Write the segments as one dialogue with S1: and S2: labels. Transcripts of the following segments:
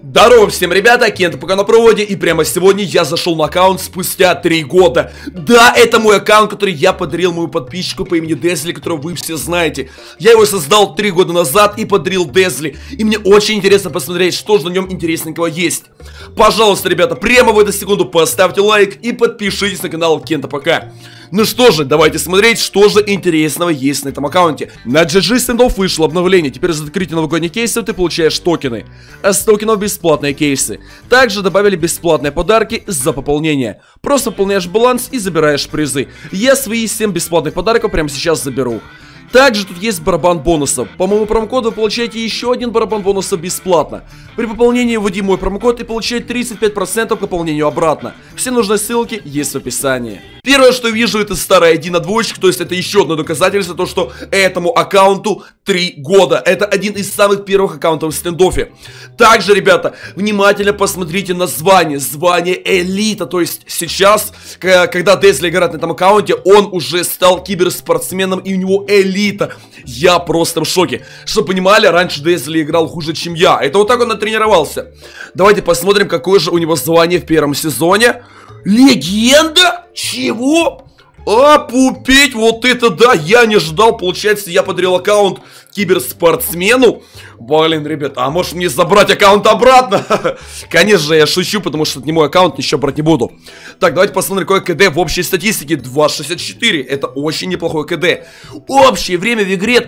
S1: Здорово всем, ребята, Кент пока на проводе, и прямо сегодня я зашел на аккаунт спустя 3 года. Да, это мой аккаунт, который я подарил моему подписчику по имени Дезли, которого вы все знаете. Я его создал 3 года назад и подарил Дезли, и мне очень интересно посмотреть, что же на нем интересненького есть. Пожалуйста, ребята, прямо в эту секунду поставьте лайк и подпишитесь на канал Кента пока. Ну что же, давайте смотреть, что же интересного есть на этом аккаунте. На GG стендов вышло обновление. Теперь за открытие новогодних кейсов ты получаешь токены. А с токенов бесплатные кейсы. Также добавили бесплатные подарки за пополнение. Просто пополняешь баланс и забираешь призы. Я свои 7 бесплатных подарков прямо сейчас заберу. Также тут есть барабан бонусов. По моему промокоду вы получаете еще один барабан бонусов бесплатно. При пополнении вводи мой промокод и получаете 35% к пополнению обратно. Все нужные ссылки есть в описании. Первое, что вижу, это старая ID на двоечку, то есть это еще одно доказательство, то что этому аккаунту 3 года. Это один из самых первых аккаунтов в стендофе. Также, ребята, внимательно посмотрите название. Звание элита, то есть сейчас, когда Дезли играет на этом аккаунте, он уже стал киберспортсменом и у него элита. Я просто в шоке. Чтобы понимали, раньше Дезли играл хуже, чем я. Это вот так он натренировался. Давайте посмотрим, какое же у него звание в первом сезоне. Легенда? Чего? Опупеть, вот это да, я не ждал, получается, я подарил аккаунт киберспортсмену. Блин, ребят, а может мне забрать аккаунт обратно? Конечно же, я шучу, потому что это не мой аккаунт, ничего брать не буду. Так, давайте посмотрим, какое КД в общей статистике. 2.64, это очень неплохое КД. Общее время в игре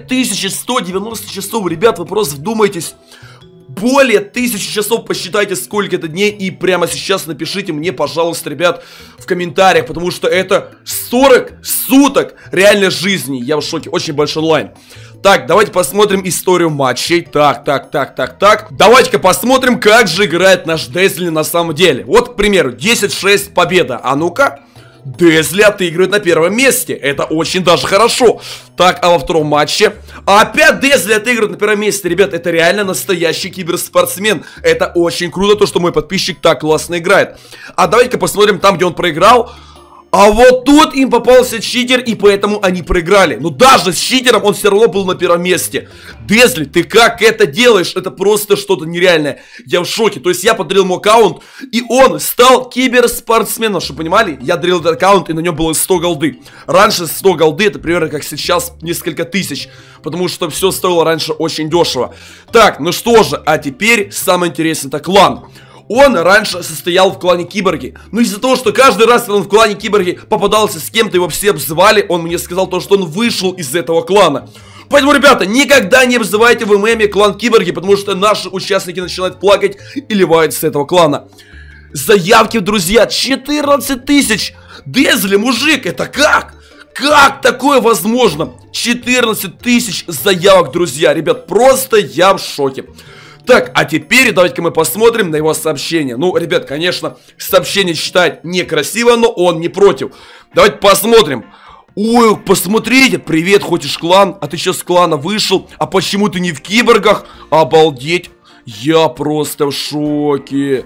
S1: 1190 часов, ребят, вы просто вдумайтесь. Более 1000 часов, посчитайте, сколько это дней. И прямо сейчас напишите мне, пожалуйста, ребят, в комментариях. Потому что это 40 суток реальной жизни. Я в шоке, очень большой онлайн. Так, давайте посмотрим историю матчей. Так. Давайте-ка посмотрим, как же играет наш Дезли на самом деле. Вот, к примеру, 10-6 победа. А ну-ка. Дезли отыгрывает на первом месте. Это очень даже хорошо. Так, а во втором матче опять Дезли отыгрывает на первом месте. Ребят, это реально настоящий киберспортсмен. Это очень круто, то что мой подписчик так классно играет. А давайте-ка посмотрим там, где он проиграл. А вот тут им попался читер, и поэтому они проиграли. Но даже с читером он все равно был на первом месте. Дезли, ты как это делаешь? Это просто что-то нереальное. Я в шоке. То есть я подарил ему аккаунт, и он стал киберспортсменом. Чтобы понимали, я дарил этот аккаунт, и на нем было 100 голды. Раньше 100 голды, это примерно как сейчас несколько тысяч. Потому что все стоило раньше очень дешево. Так, ну что же, а теперь самое интересное, это клан. Он раньше состоял в клане Киборги. Но из-за того, что каждый раз, когда он в клане Киборги попадался с кем-то, его все обзывали, он мне сказал то, что он вышел из этого клана. Поэтому, ребята, никогда не обзывайте в ММе клан Киборги, потому что наши участники начинают плакать и ливают с этого клана. Заявки, друзья, 14 тысяч. Дезли, мужик, это как? Как такое возможно? 14 тысяч заявок, друзья. Ребят, просто я в шоке. Так, а теперь давайте-ка мы посмотрим на его сообщение. Ну, ребят, конечно, сообщение читать некрасиво, но он не против. Давайте посмотрим. Ой, посмотрите, привет, хочешь клан? А ты что, с клана вышел? А почему ты не в киборгах? Обалдеть, я просто в шоке.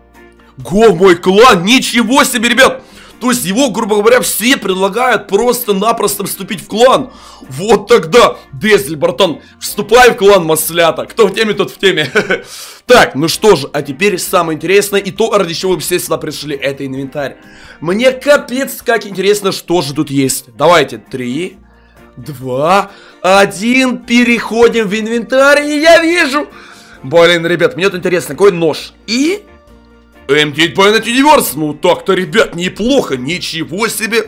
S1: Го, мой клан, ничего себе, ребят. То есть его, грубо говоря, все предлагают просто-напросто вступить в клан. Вот тогда, Дезли, братан, вступай в клан Маслята. Кто в теме, тот в теме. Так, ну что же, а теперь самое интересное, и то, ради чего вы все сюда пришли, это инвентарь. Мне капец как интересно, что же тут есть. Давайте, 3, 2, 1, переходим в инвентарь, и я вижу. Блин, ребят, мне вот интересно, какой нож. И... M9 Bayonet Universe, ну так-то, ребят, неплохо, ничего себе,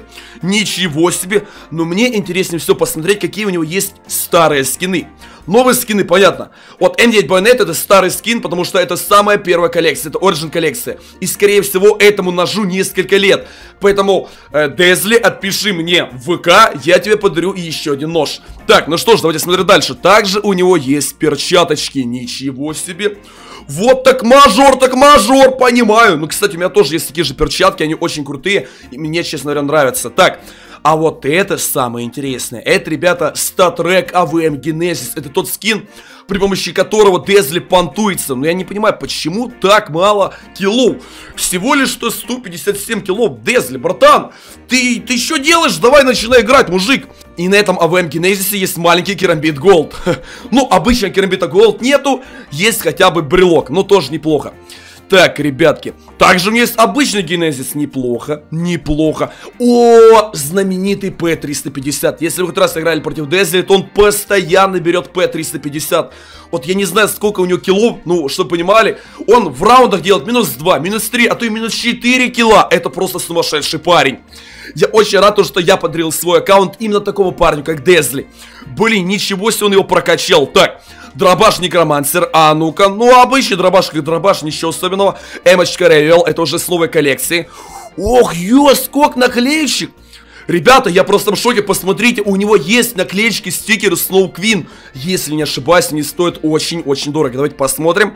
S1: но мне интереснее всего посмотреть, какие у него есть старые скины. Новые скины, понятно. Вот M9 Bayonet это старый скин, потому что это самая первая коллекция, это Origin коллекция. И скорее всего этому ножу несколько лет. Поэтому, Дезли, отпиши мне в ВК, я тебе подарю еще один нож. Так, ну что ж, давайте смотреть дальше. Также у него есть перчаточки, ничего себе. Вот так мажор, понимаю. Ну, кстати, у меня тоже есть такие же перчатки, они очень крутые, и мне, честно говоря, нравятся. Так, А вот это самое интересное. Это, ребята, StatTrak AVM Genesis. Это тот скин, при помощи которого Дезли понтуется. Но я не понимаю, почему так мало киллов. Всего лишь что 157 киллов. Дезли, братан, ты что делаешь? Давай начинай играть, мужик. И на этом AVM Genesis есть маленький керамбит Голд. Ну, обычно керамбита Голд нету. Есть хотя бы брелок, но тоже неплохо. Так, ребятки, также у меня есть обычный Генезис, неплохо, неплохо. О, знаменитый P350. Если вы хоть раз играли против Дезли, то он постоянно берет P350. Вот я не знаю, сколько у него киллов, ну, чтобы понимали, он в раундах делает минус 2, минус 3, а то и минус 4 килла. Это просто сумасшедший парень. Я очень рад, что я подарил свой аккаунт именно такому парню, как Дезли. Блин, ничего себе, он его прокачал. Так, дробаш Некромансер, а ну-ка, ну обычный дробаш, как дробаш, ничего особенного. Эмочка Ревел, это уже с новой коллекции. Ох, сколько наклеечек. Ребята, я просто в шоке, посмотрите, у него есть наклеечки, стикеры Snow Queen. Если не ошибаюсь, они стоят очень-очень дорого. Давайте посмотрим.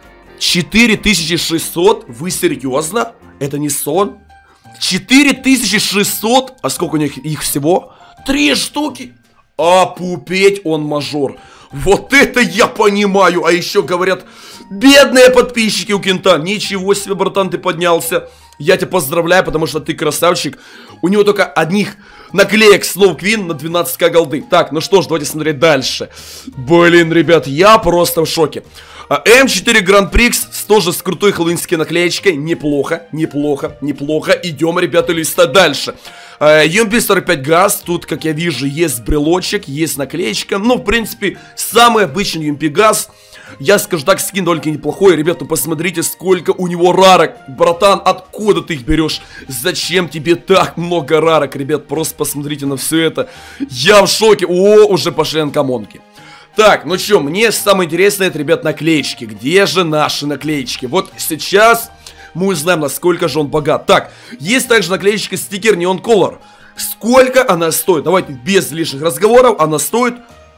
S1: 4600, вы серьезно? Это не сон? 4600, а сколько у них их всего? 3 штуки. А пупеть он мажор. Вот это я понимаю. А еще говорят, бедные подписчики у Кента. Ничего себе, братан, ты поднялся. Я тебя поздравляю, потому что ты красавчик. У него только одних наклеек Snow Queen на 12к голды. Так, ну что ж, давайте смотреть дальше. Блин, ребят, я просто в шоке. М4 Grand Prix тоже с крутой хэллоуинской наклеечкой. Неплохо, неплохо, неплохо. Идем, ребята, листать дальше. UMP-45 газ. Тут, как я вижу, есть брелочек, есть наклеечка. Ну, в принципе, самый обычный UMP газ. Я скажу так, скин довольно неплохой. Ребята, посмотрите, сколько у него рарок. Братан, откуда ты их берешь? Зачем тебе так много рарок? Ребят, просто посмотрите на все это. Я в шоке. О, уже пошли анкомонки. Так, ну что, мне самое интересное, это, ребят, наклеечки. Где же наши наклеечки? Вот сейчас мы узнаем, насколько же он богат. Так, есть также наклеечка стикер Neon Color. Сколько она стоит? Давайте без лишних разговоров. Она стоит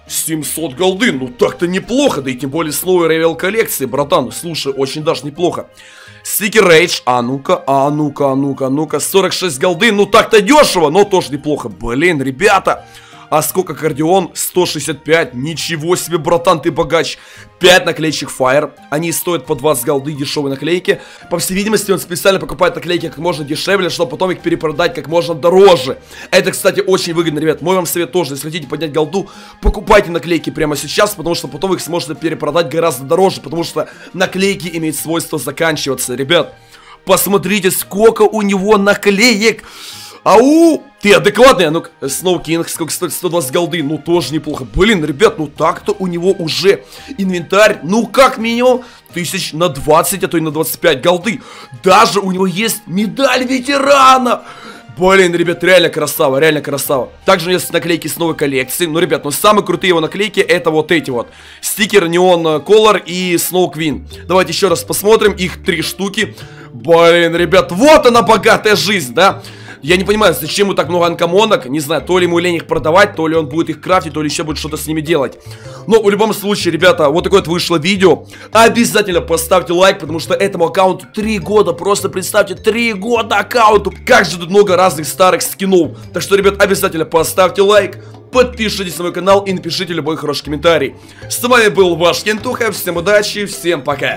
S1: 700 голды. Ну так-то неплохо. Да и тем более с новой ревел коллекции, братан. Слушай, очень даже неплохо. Стикер Rage. А ну-ка, а ну-ка, а ну-ка, а ну-ка. 46 голды. Ну так-то дешево, но тоже неплохо. Блин, ребята. А сколько кардион? 165. Ничего себе, братан, ты богач. 5 наклеечек Fire. Они стоят по 20 голды, дешевые наклейки. По всей видимости, он специально покупает наклейки как можно дешевле, чтобы потом их перепродать как можно дороже. Это, кстати, очень выгодно, ребят. Мой вам совет тоже. Если хотите поднять голду, покупайте наклейки прямо сейчас, потому что потом их сможете перепродать гораздо дороже, потому что наклейки имеют свойство заканчиваться. Ребят, посмотрите, сколько у него наклеек. Ау! Ты адекватный? Ну-ка, Snow King, сколько стоит? 120 голды. Ну, тоже неплохо. Блин, ребят, ну так-то у него уже инвентарь, ну, как минимум, 1000 на 20, а то и на 25 голды. Даже у него есть медаль ветерана. Блин, ребят, реально красава, реально красава. Также у него есть наклейки с новой коллекции. Ну, ребят, ну самые крутые его наклейки это вот эти вот. Стикер Neon Color и Snow Queen. Давайте еще раз посмотрим. Их 3 штуки. Блин, ребят, вот она богатая жизнь, да? Я не понимаю, зачем ему так много анкомонок. Не знаю, то ли ему лень их продавать, то ли он будет их крафтить, то ли еще будет что-то с ними делать. Но в любом случае, ребята, вот такое вот вышло видео. Обязательно поставьте лайк, потому что этому аккаунту 3 года. Просто представьте, 3 года аккаунту. Как же тут много разных старых скинов. Так что, ребят, обязательно поставьте лайк, подпишитесь на мой канал и напишите любой хороший комментарий. С вами был ваш Кентуха. Всем удачи, всем пока.